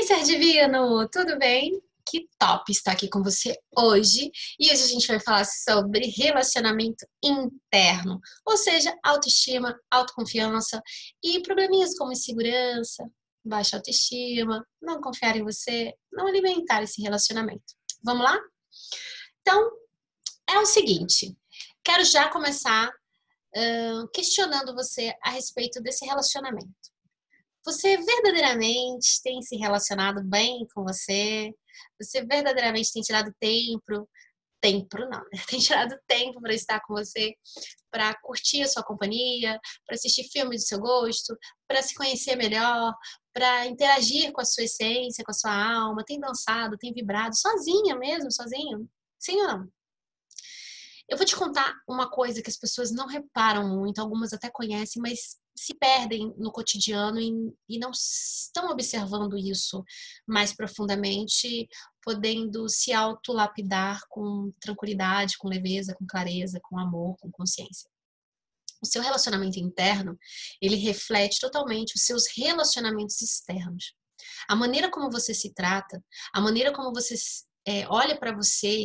ser divino, tudo bem? Que top estar aqui com você hoje. E hoje a gente vai falar sobre relacionamento interno, ou seja, autoestima, autoconfiança e probleminhas como insegurança, baixa autoestima, não confiar em você, não alimentar esse relacionamento. Vamos lá? Então, é o seguinte, quero já começar questionando você a respeito desse relacionamento. Você verdadeiramente tem se relacionado bem com você? Você verdadeiramente tem tirado tempo não, né? Tem tirado tempo para estar com você, para curtir a sua companhia, para assistir filmes do seu gosto, para se conhecer melhor, para interagir com a sua essência, com a sua alma? Tem dançado, tem vibrado, sozinha mesmo, sozinho? Sim ou não? Eu vou te contar uma coisa que as pessoas não reparam muito, algumas até conhecem, mas se perdem no cotidiano e não estão observando isso mais profundamente, podendo se autolapidar com tranquilidade, com leveza, com clareza, com amor, com consciência. O seu relacionamento interno, ele reflete totalmente os seus relacionamentos externos. A maneira como você se trata, a maneira como você olha para você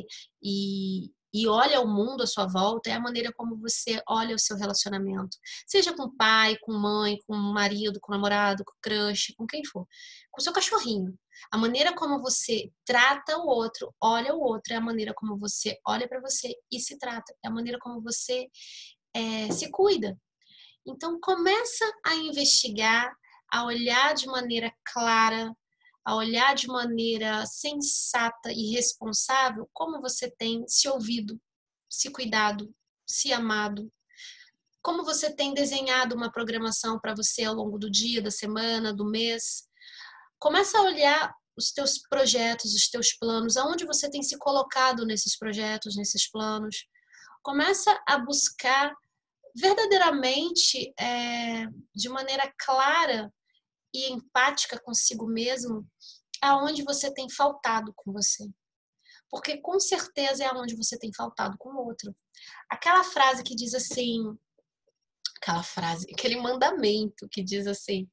e olha o mundo à sua volta, é a maneira como você olha o seu relacionamento. Seja com o pai, com mãe, com o marido, com o namorado, com o crush, com quem for. Com o seu cachorrinho. A maneira como você trata o outro, olha o outro, é a maneira como você olha para você e se trata. É a maneira como você se cuida. Então, começa a investigar, a olhar de maneira clara, a olhar de maneira sensata e responsável como você tem se ouvido, se cuidado, se amado, como você tem desenhado uma programação para você ao longo do dia, da semana, do mês. Começa a olhar os teus projetos, os teus planos, aonde você tem se colocado nesses projetos, nesses planos. Começa a buscar verdadeiramente, de maneira clara e empática consigo mesmo, aonde você tem faltado com você. Porque com certeza é aonde você tem faltado com o outro. Aquela frase que diz assim, aquele mandamento que diz assim,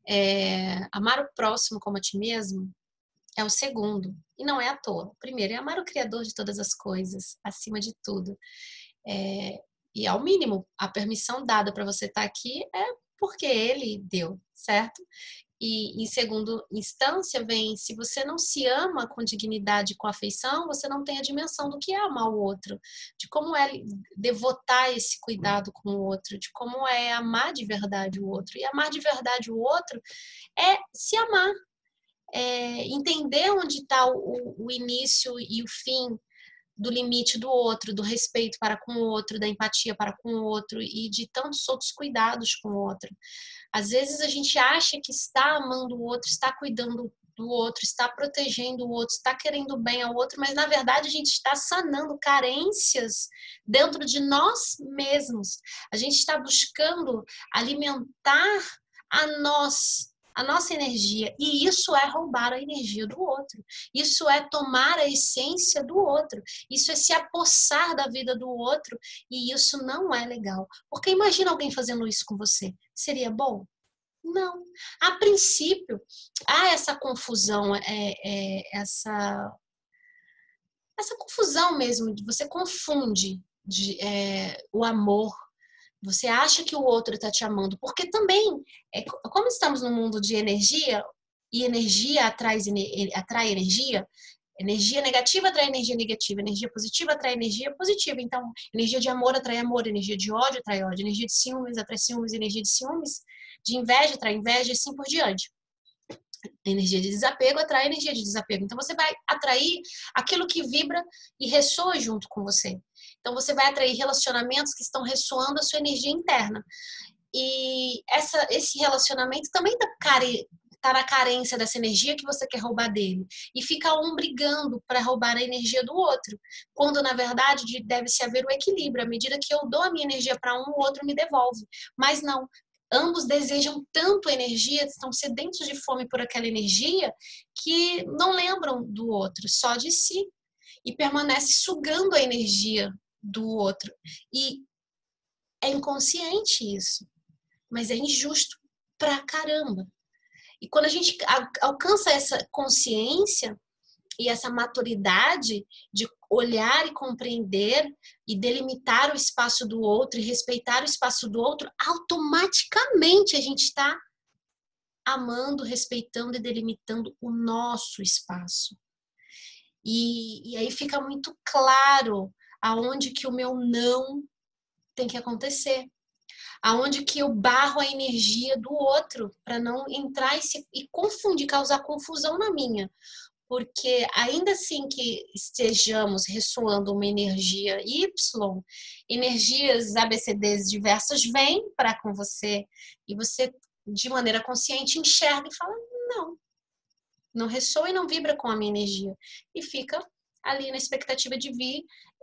amar o próximo como a ti mesmo, é o segundo. E não é à toa. O primeiro é amar o Criador de todas as coisas, acima de tudo. E ao mínimo, a permissão dada para você estar aqui é porque ele deu, certo? E em segunda instância vem, se você não se ama com dignidade e com afeição, você não tem a dimensão do que é amar o outro, de como é devotar esse cuidado com o outro, de como é amar de verdade o outro. E amar de verdade o outro é se amar, entender onde está o início e o fim do limite do outro, do respeito para com o outro, da empatia para com o outro e de tantos outros cuidados com o outro. Às vezes a gente acha que está amando o outro, está cuidando do outro, está protegendo o outro, está querendo bem ao outro, mas na verdade a gente está sanando carências dentro de nós mesmos. A gente está buscando alimentar a nossa energia, e isso é roubar a energia do outro, isso é tomar a essência do outro, isso é se apossar da vida do outro, e isso não é legal, porque imagina alguém fazendo isso com você, seria bom? Não. A princípio, há essa confusão, essa confusão mesmo, de você confunde o amor. Você acha que o outro está te amando, porque também, como estamos num mundo de energia, e energia atrai energia, energia negativa atrai energia positiva atrai energia positiva. Então, energia de amor, energia de ódio atrai ódio, energia de ciúmes atrai ciúmes, energia de ciúmes, de inveja atrai inveja e assim por diante. Energia de desapego atrai energia de desapego. Então, você vai atrair aquilo que vibra e ressoa junto com você. Então, você vai atrair relacionamentos que estão ressoando a sua energia interna. E esse relacionamento também está na carência dessa energia que você quer roubar dele. E fica um brigando para roubar a energia do outro. Quando, na verdade, deve-se haver o equilíbrio. À medida que eu dou a minha energia para um, o outro me devolve. Mas não. Ambos desejam tanto energia, estão sedentos de fome por aquela energia, que não lembram do outro, só de si. E permanece sugando a energia do outro. E é inconsciente isso, mas é injusto pra caramba. E quando a gente alcança essa consciência e essa maturidade de olhar e compreender e delimitar o espaço do outro e respeitar o espaço do outro, automaticamente a gente está amando, respeitando e delimitando o nosso espaço. E aí fica muito claro aonde que o meu não tem que acontecer. Aonde que eu barro a energia do outro para não entrar e confundir, causar confusão na minha. Porque ainda assim que estejamos ressoando uma energia Y, energias ABCDs diversas vêm para com você e você, de maneira consciente, enxerga e fala, não ressoa e não vibra com a minha energia. E fica ali na expectativa de vir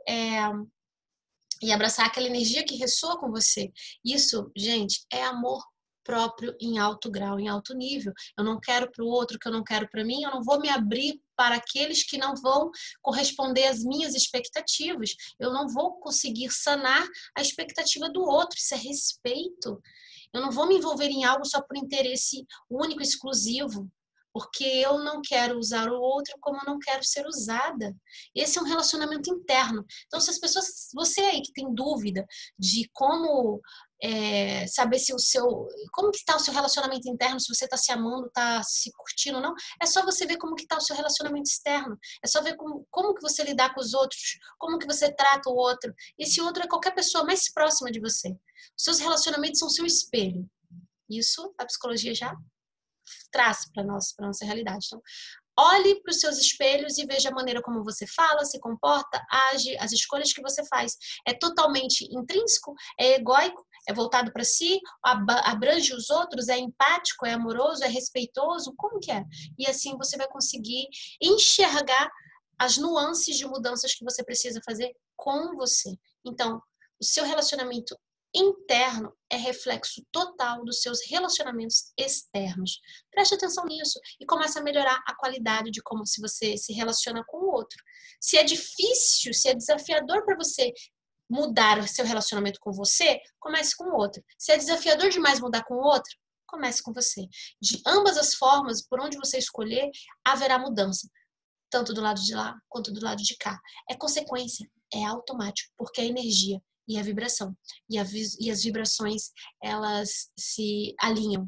e abraçar aquela energia que ressoa com você. Isso, gente, é amor próprio em alto grau, em alto nível. Eu não quero para o outro o que eu não quero para mim, eu não vou me abrir para aqueles que não vão corresponder às minhas expectativas. Eu não vou conseguir sanar a expectativa do outro, isso é respeito. Eu não vou me envolver em algo só por interesse único, exclusivo, porque eu não quero usar o outro como eu não quero ser usada. Esse é um relacionamento interno. Então, se as pessoas, você aí que tem dúvida de como saber se como que está o seu relacionamento interno, se você está se amando, está se curtindo ou não, é só você ver como que está o seu relacionamento externo. É só ver como que você lidar com os outros, como que você trata o outro. Esse outro é qualquer pessoa mais próxima de você. Os seus relacionamentos são seu espelho. Isso a psicologia já traz para nossa realidade. Então, olhe para os seus espelhos e veja a maneira como você fala, se comporta, age, as escolhas que você faz. É totalmente intrínseco, é egóico, é voltado para si, abrange os outros, é empático, é amoroso, é respeitoso, como que é? E assim você vai conseguir enxergar as nuances de mudanças que você precisa fazer com você. Então, o seu relacionamento interno é reflexo total dos seus relacionamentos externos. Preste atenção nisso e comece a melhorar a qualidade de como se você se relaciona com o outro. Se é difícil, se é desafiador para você mudar o seu relacionamento com você, comece com o outro. Se é desafiador demais mudar com o outro, comece com você. De ambas as formas, por onde você escolher, haverá mudança. Tanto do lado de lá, quanto do lado de cá. É consequência, é automático, porque é energia e a vibração. E as vibrações, elas se alinham.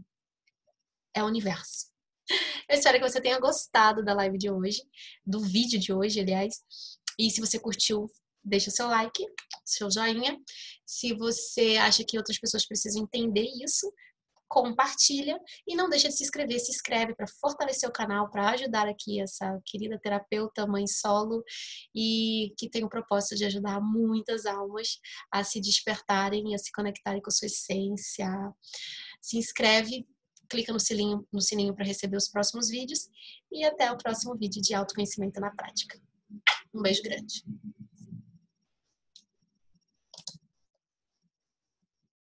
É o universo. Eu espero que você tenha gostado da live de hoje, do vídeo de hoje, aliás. E se você curtiu, deixa o seu like, seu joinha. Se você acha que outras pessoas precisam entender isso, compartilha e não deixa de se inscrever, se inscreve para fortalecer o canal, para ajudar aqui essa querida terapeuta, mãe solo e que tem o propósito de ajudar muitas almas a se despertarem e a se conectarem com a sua essência. Se inscreve, clica no sininho para receber os próximos vídeos e até o próximo vídeo de autoconhecimento na prática. Um beijo grande.